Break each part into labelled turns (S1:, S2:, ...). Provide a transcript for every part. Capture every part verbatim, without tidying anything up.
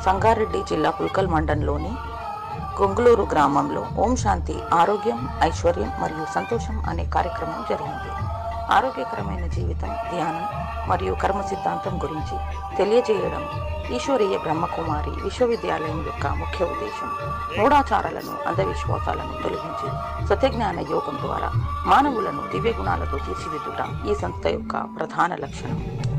S1: సంగారెడ్డి జిల్లా పుల్కల్ మండలంలోని గొంగులూరు గ్రామంలో ఓం శాంతి ఆరోగ్యం ఐశ్వర్యం మరియు సంతోషం అనే కార్యక్రమం జరిగింది. ఆరోగ్యకరమైన జీవితం, ధ్యానం మరియు కర్మ సిద్ధాంతం గురించి తెలియజేయడం ఈశ్వరీయ బ్రహ్మకుమారి విశ్వవిద్యాలయం యొక్క ముఖ్య ఉద్దేశం. మూఢాచారాలను, అంధవిశ్వాసాలను తొలగించి సత్యజ్ఞాన యోగం ద్వారా మానవులను దివ్య గుణాలతో తీర్చిదిద్దుట ఈ సంస్థ యొక్క ప్రధాన లక్షణం.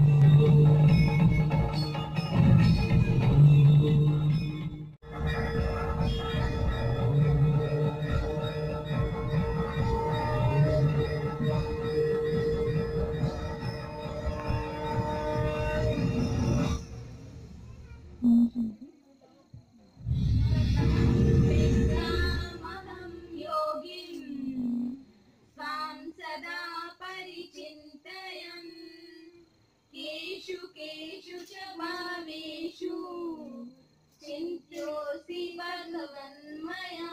S2: केषु केषु च भावेषु चिन्त्योऽसि भगवन्मया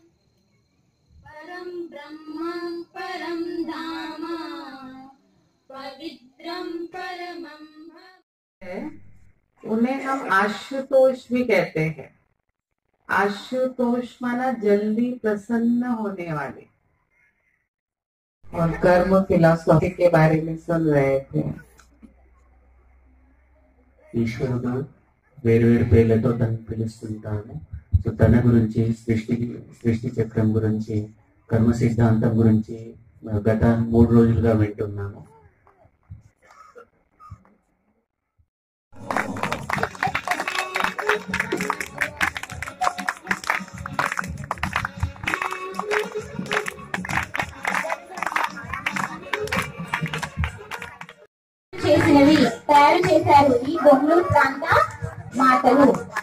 S2: परं ब्रह्म परं धाम पवित्रं परमं
S3: है, उन्हें हम आशुतोष भी कहते हैं। आशुतोष माना जल्दी प्रसन्न होने वाले। और कर्म फिलॉसफी के बारे में सुन रहे थे।
S4: ఈశ్వరుడు వేరు వేరు పేర్లతో తనను పిలుస్తుంటాను. సో తన గురించి, సృష్టి సృష్టి చక్రం గురించి, కర్మ సిద్ధాంతం గురించి గత మూడు రోజులుగా వింటున్నాము.
S2: చేసినవి తయారు చేశారు ఈ గొంగులూరు ప్రాంత మాటలు.